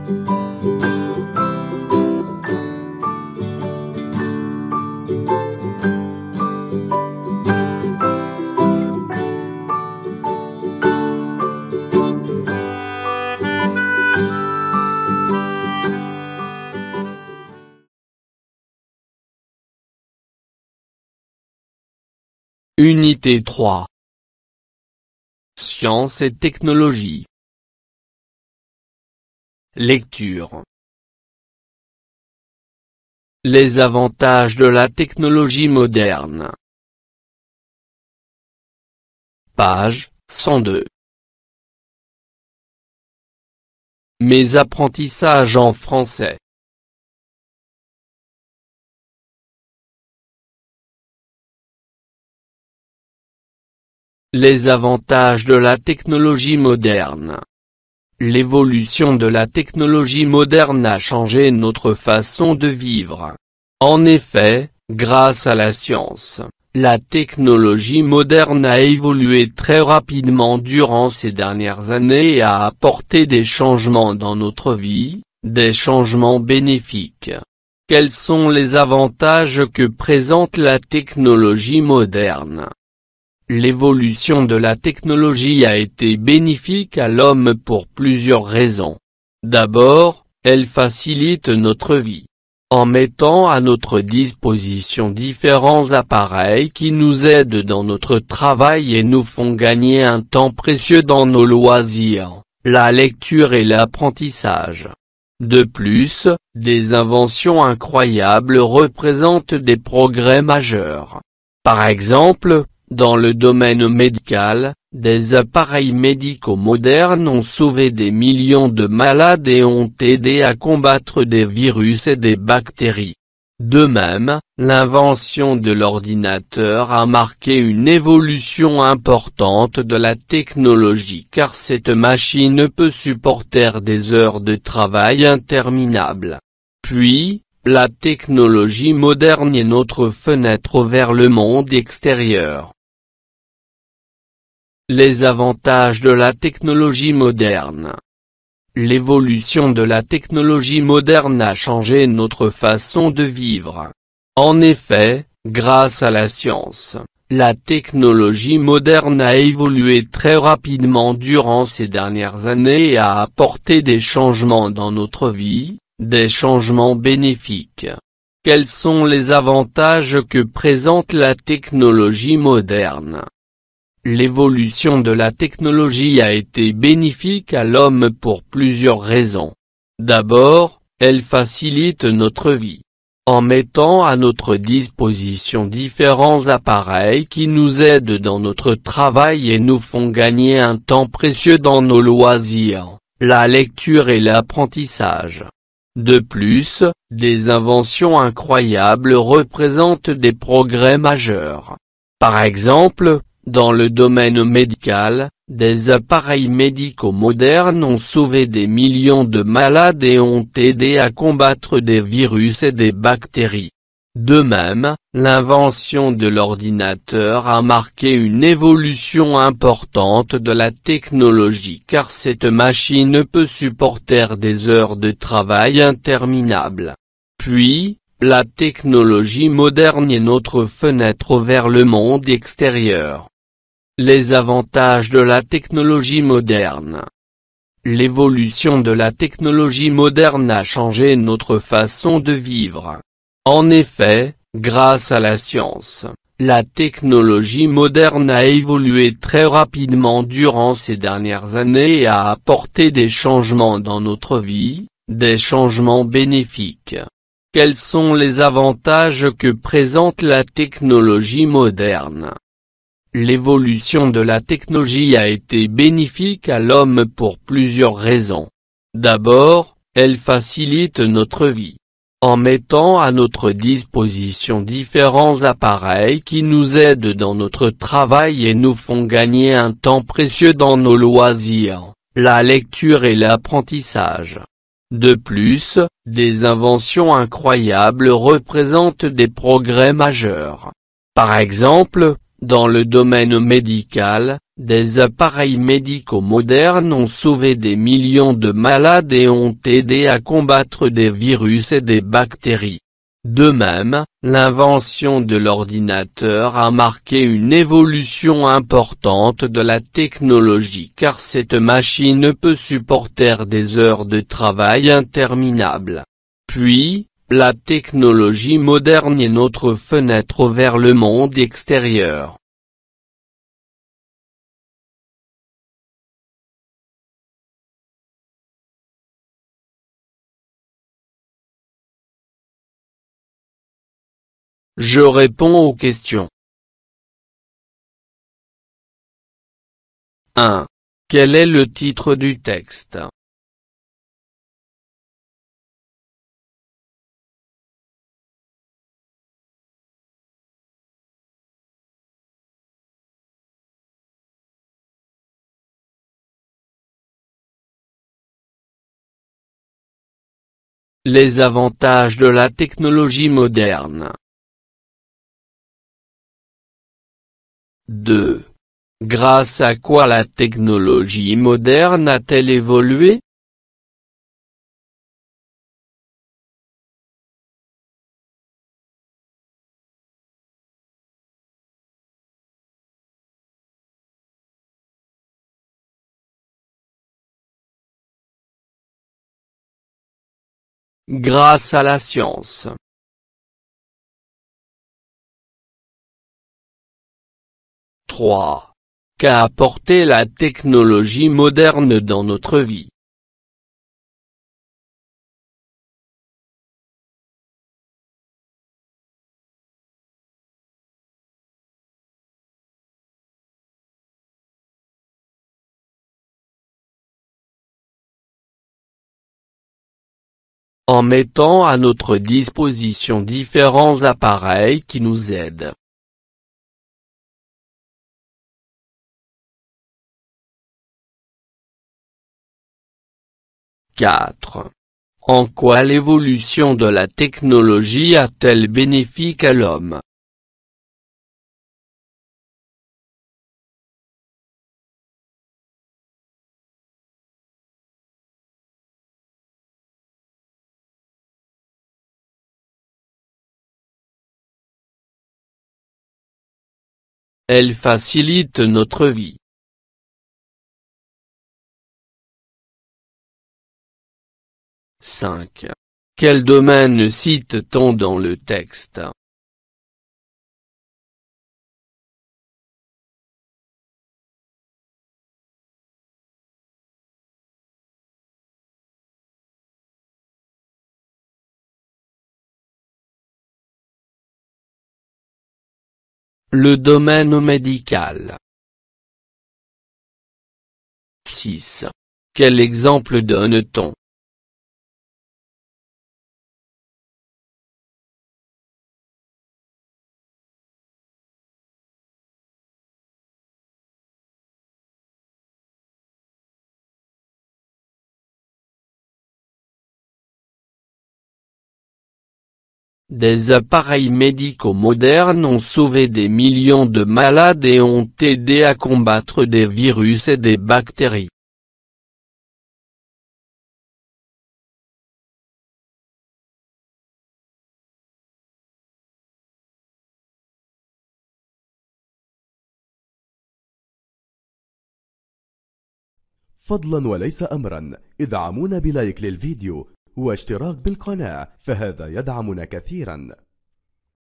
Unité 3. Sciences et technologies. Lecture. Les avantages de la technologie moderne. Page 102. Mes apprentissages en français. Les avantages de la technologie moderne. L'évolution de la technologie moderne a changé notre façon de vivre. En effet, grâce à la science, la technologie moderne a évolué très rapidement durant ces dernières années et a apporté des changements dans notre vie, des changements bénéfiques. Quels sont les avantages que présente la technologie moderne ? L'évolution de la technologie a été bénéfique à l'homme pour plusieurs raisons. D'abord, elle facilite notre vie. En mettant à notre disposition différents appareils qui nous aident dans notre travail et nous font gagner un temps précieux dans nos loisirs, la lecture et l'apprentissage. De plus, des inventions incroyables représentent des progrès majeurs. Par exemple, dans le domaine médical, des appareils médicaux modernes ont sauvé des millions de malades et ont aidé à combattre des virus et des bactéries. De même, l'invention de l'ordinateur a marqué une évolution importante de la technologie car cette machine peut supporter des heures de travail interminables. Puis, la technologie moderne est notre fenêtre vers le monde extérieur. Les avantages de la technologie moderne. L'évolution de la technologie moderne a changé notre façon de vivre. En effet, grâce à la science, la technologie moderne a évolué très rapidement durant ces dernières années et a apporté des changements dans notre vie, des changements bénéfiques. Quels sont les avantages que présente la technologie moderne ? L'évolution de la technologie a été bénéfique à l'homme pour plusieurs raisons. D'abord, elle facilite notre vie. En mettant à notre disposition différents appareils qui nous aident dans notre travail et nous font gagner un temps précieux dans nos loisirs, la lecture et l'apprentissage. De plus, des inventions incroyables représentent des progrès majeurs. Par exemple, dans le domaine médical, des appareils médicaux modernes ont sauvé des millions de malades et ont aidé à combattre des virus et des bactéries. De même, l'invention de l'ordinateur a marqué une évolution importante de la technologie car cette machine peut supporter des heures de travail interminables. Puis, la technologie moderne est notre fenêtre vers le monde extérieur. Les avantages de la technologie moderne. L'évolution de la technologie moderne a changé notre façon de vivre. En effet, grâce à la science, la technologie moderne a évolué très rapidement durant ces dernières années et a apporté des changements dans notre vie, des changements bénéfiques. Quels sont les avantages que présente la technologie moderne ? L'évolution de la technologie a été bénéfique à l'homme pour plusieurs raisons. D'abord, elle facilite notre vie. En mettant à notre disposition différents appareils qui nous aident dans notre travail et nous font gagner un temps précieux dans nos loisirs, la lecture et l'apprentissage. De plus, des inventions incroyables représentent des progrès majeurs. Par exemple, dans le domaine médical, Des appareils médicaux modernes ont sauvé des millions de malades et ont aidé à combattre des virus et des bactéries. De même, l'invention de l'ordinateur a marqué une évolution importante de la technologie car cette machine peut supporter des heures de travail interminables. Puis, la technologie moderne est notre fenêtre vers le monde extérieur. Je réponds aux questions. 1. Quel est le titre du texte? Les avantages de la technologie moderne. 2. Grâce à quoi la technologie moderne a-t-elle évolué? Grâce à la science. 3. Qu'a apporté la technologie moderne dans notre vie? En mettant à notre disposition différents appareils qui nous aident. 4. En quoi l'évolution de la technologie a-t-elle bénéfique à l'homme? Elle facilite notre vie. 5. Quel domaine cite-t-on dans le texte? Le domaine médical. 6. Quel exemple donne-t-on? Des appareils médicaux modernes ont sauvé des millions de malades et ont aidé à combattre des virus et des bactéries. فضلا وليس أمرا ادعمونا بلايك للفيديو واشتراك بالقناة، فهذا يدعمنا كثيرا.